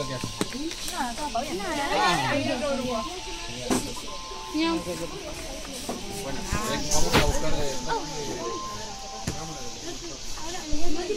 lo que hace? Nada, todo bien. Bueno, vamos a buscar de...